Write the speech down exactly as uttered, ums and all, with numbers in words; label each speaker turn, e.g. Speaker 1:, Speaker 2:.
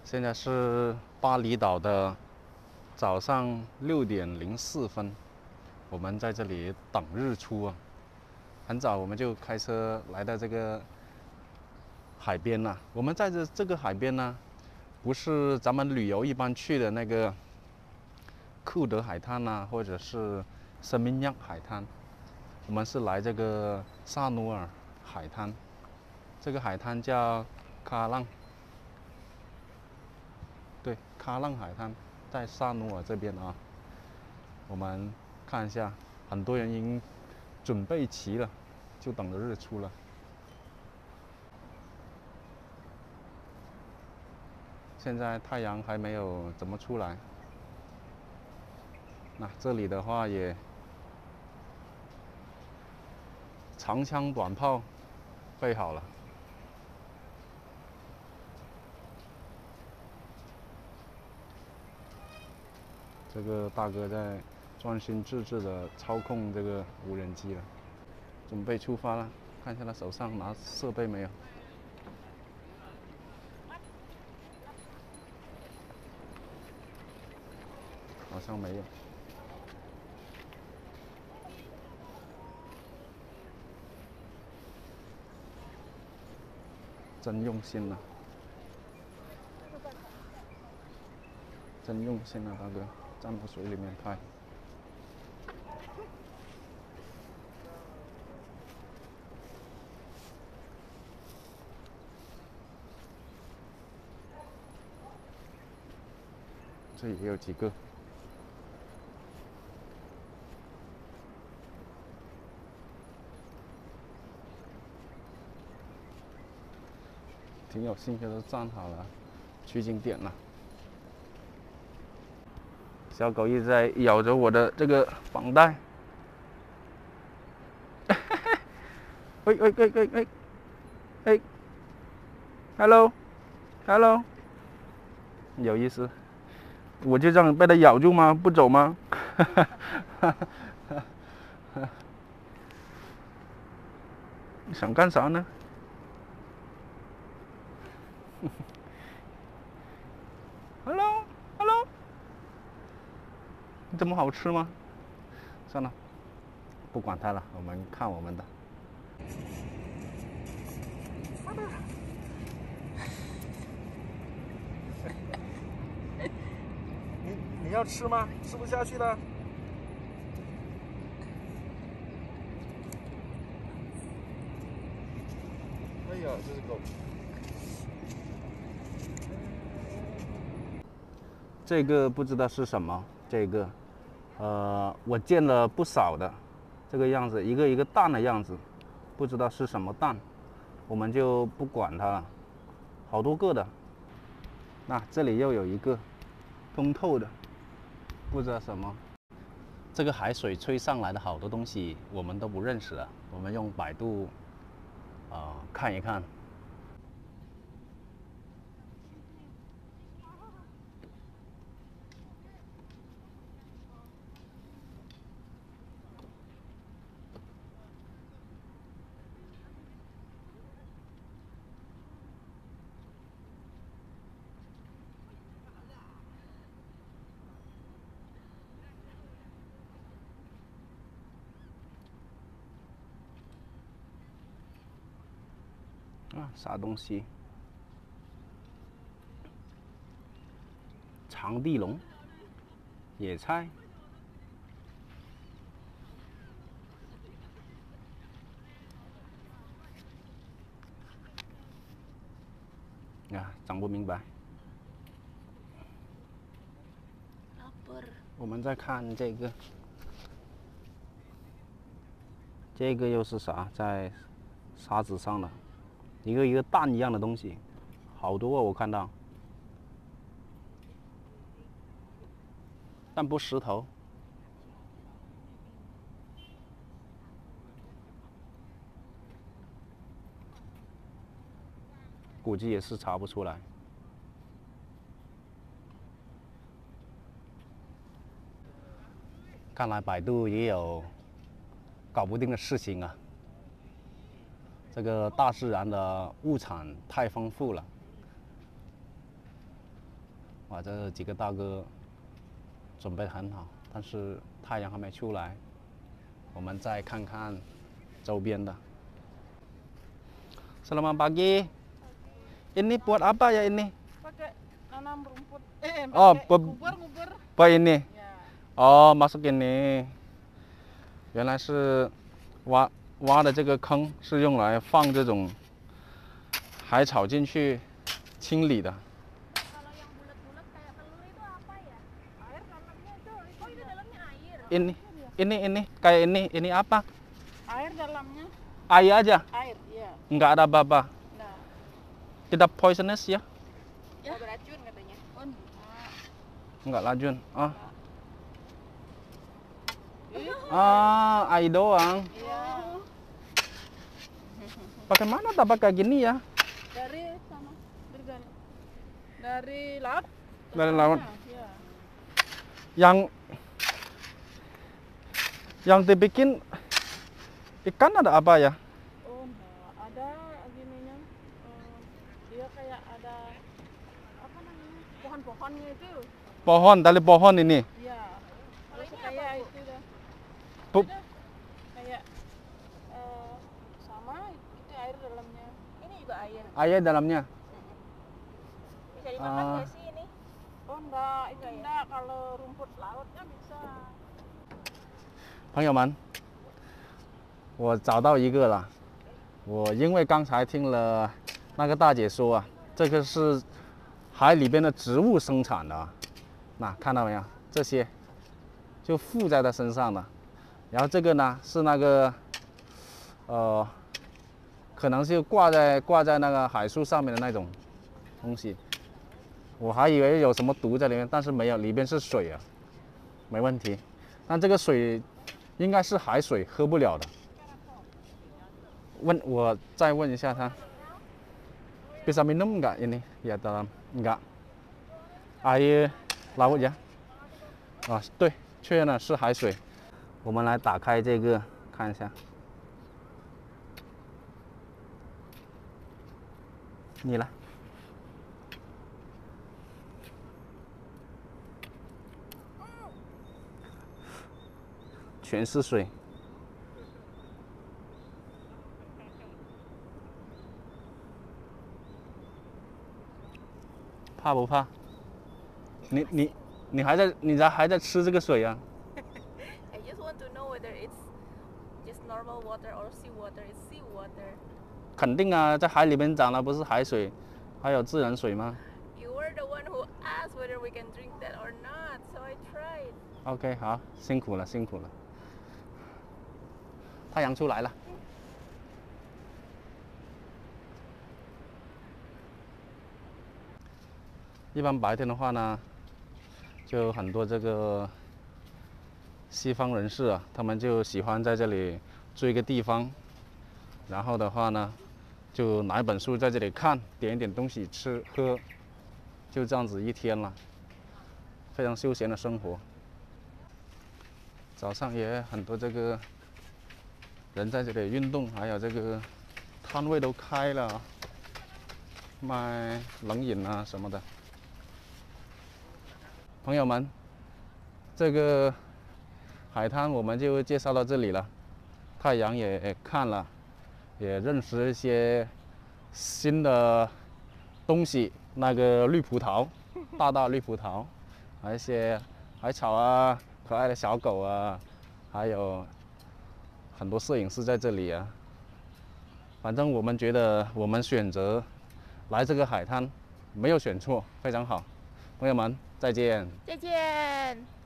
Speaker 1: 现在是巴厘岛的早上六点零四分，我们在这里等日出啊。很早我们就开车来到这个海边了。我们在这这个海边呢，不是咱们旅游一般去的那个库德海滩呐、啊，或者是圣米酿海滩，我们是来这个萨努尔海滩。这个海滩叫卡浪，对，卡浪海滩在萨努尔这边啊。我们看一下，很多人已经准备齐了，就等着日出了。现在太阳还没有怎么出来。那这里的话也长枪短炮备好了。这个大哥在专心致志的操控这个无人机了，准备出发了。看一下他手上拿设备没有？好像没有。真用心了，真用心了，大哥，站到水里面拍。这里也有几个。挺有兴趣的，都站好了，取景点了。小狗一直在咬着我的这个绑带。喂喂喂喂喂，哎 ，hello，hello， 有意思。我就这样被它咬住吗？不走吗？你想干啥呢？Hello，Hello， 你这么好吃吗？算了，不管它了，我们看我们的。
Speaker 2: 你你要吃吗？吃不下去的。哎呀，这是狗。
Speaker 1: 这个不知道是什么，这个，呃，我见了不少的，这个样子，一个一个蛋的样子，不知道是什么蛋，我们就不管它了，好多个的。那这里又有一个通透的，不知道什么。这个海水吹上来的好多东西我们都不认识了，我们用百度啊、呃、看一看。啊，啥东西？长地龙，野菜。啊，讲不明白。我们再看这个，这个又是啥？在沙子上的，一个一个蛋一样的东西，好多啊！我看到，但不石头。估计也是查不出来。看来百度也有搞不定的事情啊！这个大自然的物产太丰富了， 哇，这几个大哥准备得很好，但是太阳还没出来，我们再看看周边的。Selamat pagi. Ini buat apa ya ini?
Speaker 3: Pakai nanam rumput. Eh,
Speaker 1: Oh,
Speaker 3: pakai
Speaker 1: pe-
Speaker 3: ngubur-ngubur.
Speaker 1: Apa ini?
Speaker 3: Ya.
Speaker 1: Oh, masuk ini. 原来是挖挖的这个坑是用来放这种海草进去清理的。
Speaker 4: Kalau yang bulat-bulat kayak telur itu apa ya?
Speaker 3: Air dalamnya itu,
Speaker 4: Oh itu dalamnya air.
Speaker 1: Ini, ini, ini, kayak ini, ini apa?
Speaker 3: air dalamnya
Speaker 1: Air aja,
Speaker 3: air, iya.
Speaker 1: nggak ada apa-apa.
Speaker 3: Nah,
Speaker 1: Tidak poisonous ya?
Speaker 3: ya beracun katanya. Oh, enggak.
Speaker 1: Nggak racun. Ah. Ah, air doang.
Speaker 3: Iya.
Speaker 1: Bagaimana dapat kayak gini ya?
Speaker 3: Dari sana, dari dalam. Dari laut.
Speaker 1: Dari laut.
Speaker 3: Iya.
Speaker 1: Yang yang dibikin ikan ada apa ya?
Speaker 3: Oh, enggak. Ada gininya. eh, dia kayak ada apa namanya? Pohon-pohonnya itu.
Speaker 1: Pohon, dari pohon ini.
Speaker 3: Iya. Terus kayak itu dah.
Speaker 1: Bu-
Speaker 3: Ada kayak eh, sama itu air dalamnya.
Speaker 4: Ini juga air.
Speaker 1: Air dalamnya.
Speaker 4: Bisa dimakan
Speaker 1: Ah.
Speaker 4: nggak sih ini?
Speaker 3: Oh enggak, itu
Speaker 4: Enggak ya?
Speaker 3: enggak. Kalau rumput lautnya bisa.
Speaker 1: 朋友们，我找到一个了。我因为刚才听了那个大姐说啊，这个是海里边的植物生产的啊，那看到没有？这些就附在它身上的。然后这个呢是那个，呃，可能是挂在挂在那个海树上面的那种东西。我还以为有什么毒在里面，但是没有，里边是水啊，没问题。但这个水应该是海水，喝不了的。问我再问一下他 bisa minum nggak ini ya dalam nggak air laut ya 啊对，确认了是海水。我们来打开这个看一下，你来。全是水。怕不怕？你你你还在你还还在吃这个水啊？
Speaker 4: I just want to know whether it's just normal water or sea water. It's sea water.
Speaker 1: 肯定啊，在海里面长的不是海水，还有自然水吗
Speaker 4: You were the one who asked whether we can drink that or not, so I tried.
Speaker 1: ？OK， 好，辛苦了，辛苦了。太阳出来了。一般白天的话呢，就有很多这个西方人士啊，他们就喜欢在这里租一个地方，然后的话呢，就拿一本书在这里看，点一点东西吃喝，就这样子一天了，非常休闲的生活。早上也很多这个人在这里运动，还有这个摊位都开了，卖冷饮啊什么的。朋友们，这个海滩我们就介绍到这里了。太阳也看了，也认识一些新的东西，那个绿葡萄，大大绿葡萄，还有一些海草啊，可爱的小狗啊，还有很多摄影师在这里啊。反正我们觉得我们选择来这个海滩没有选错，非常好。朋友们，再见。
Speaker 4: 再见。